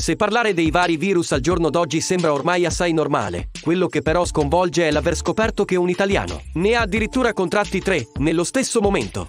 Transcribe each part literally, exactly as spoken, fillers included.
Se parlare dei vari virus al giorno d'oggi sembra ormai assai normale, quello che però sconvolge è l'aver scoperto che un italiano ne ha addirittura contratti tre, nello stesso momento.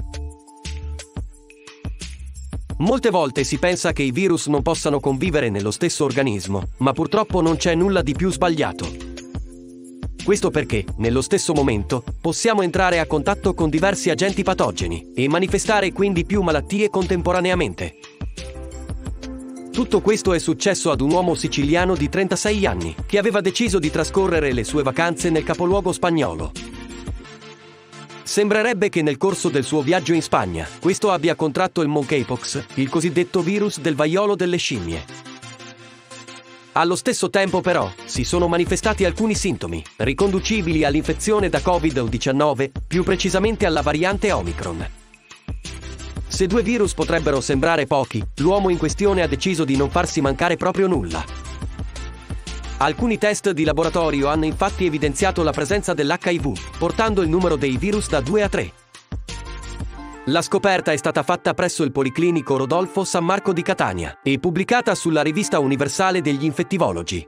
Molte volte si pensa che i virus non possano convivere nello stesso organismo, ma purtroppo non c'è nulla di più sbagliato. Questo perché, nello stesso momento, possiamo entrare a contatto con diversi agenti patogeni e manifestare quindi più malattie contemporaneamente. Tutto questo è successo ad un uomo siciliano di trentasei anni, che aveva deciso di trascorrere le sue vacanze nel capoluogo spagnolo. Sembrerebbe che nel corso del suo viaggio in Spagna, questo abbia contratto il monkeypox, il cosiddetto virus del vaiolo delle scimmie. Allo stesso tempo però, si sono manifestati alcuni sintomi, riconducibili all'infezione da covid diciannove, più precisamente alla variante Omicron. Se due virus potrebbero sembrare pochi, l'uomo in questione ha deciso di non farsi mancare proprio nulla. Alcuni test di laboratorio hanno infatti evidenziato la presenza dell'H I V, portando il numero dei virus da due a tre. La scoperta è stata fatta presso il Policlinico Rodolfo San Marco di Catania e pubblicata sulla Rivista Universale degli Infettivologi.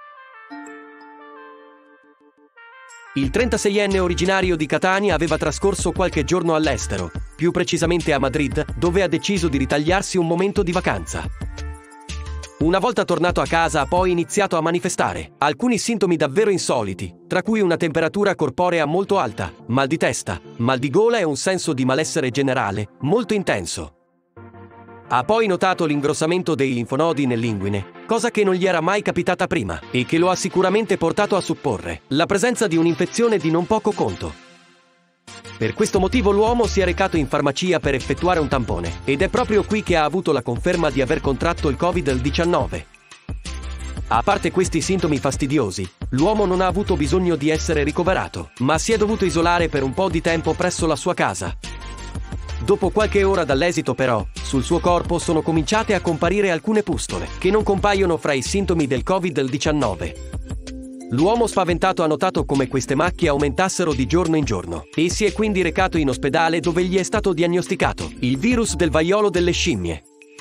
Il trentaseienne originario di Catania aveva trascorso qualche giorno all'estero, più precisamente a Madrid, dove ha deciso di ritagliarsi un momento di vacanza. Una volta tornato a casa ha poi iniziato a manifestare alcuni sintomi davvero insoliti, tra cui una temperatura corporea molto alta, mal di testa, mal di gola e un senso di malessere generale molto intenso. Ha poi notato l'ingrossamento dei linfonodi nell'inguine, cosa che non gli era mai capitata prima e che lo ha sicuramente portato a supporre la presenza di un'infezione di non poco conto. Per questo motivo l'uomo si è recato in farmacia per effettuare un tampone, ed è proprio qui che ha avuto la conferma di aver contratto il covid diciannove. A parte questi sintomi fastidiosi, l'uomo non ha avuto bisogno di essere ricoverato, ma si è dovuto isolare per un po' di tempo presso la sua casa. Dopo qualche ora dall'esito però, sul suo corpo sono cominciate a comparire alcune pustole, che non compaiono fra i sintomi del covid diciannove. L'uomo spaventato ha notato come queste macchie aumentassero di giorno in giorno e si è quindi recato in ospedale dove gli è stato diagnosticato il virus del vaiolo delle scimmie.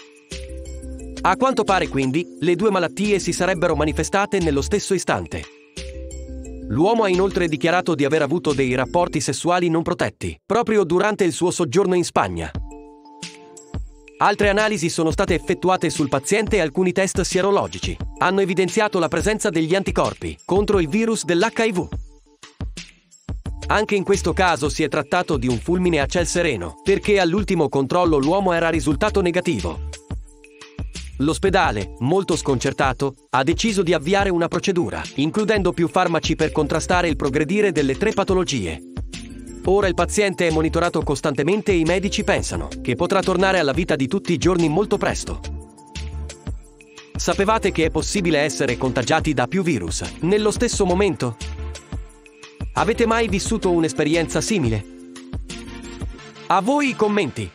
A quanto pare quindi, le due malattie si sarebbero manifestate nello stesso istante. L'uomo ha inoltre dichiarato di aver avuto dei rapporti sessuali non protetti, proprio durante il suo soggiorno in Spagna. Altre analisi sono state effettuate sul paziente e alcuni test sierologici hanno evidenziato la presenza degli anticorpi contro il virus dell'H I V. Anche in questo caso si è trattato di un fulmine a ciel sereno, perché all'ultimo controllo l'uomo era risultato negativo. L'ospedale, molto sconcertato, ha deciso di avviare una procedura, includendo più farmaci per contrastare il progredire delle tre patologie. Ora il paziente è monitorato costantemente e i medici pensano che potrà tornare alla vita di tutti i giorni molto presto. Sapevate che è possibile essere contagiati da più virus nello stesso momento? Avete mai vissuto un'esperienza simile? A voi i commenti!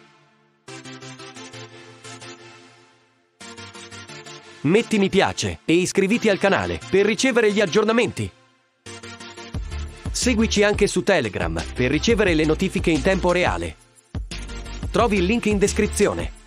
Metti mi piace e iscriviti al canale per ricevere gli aggiornamenti. Seguici anche su Telegram per ricevere le notifiche in tempo reale. Trovi il link in descrizione.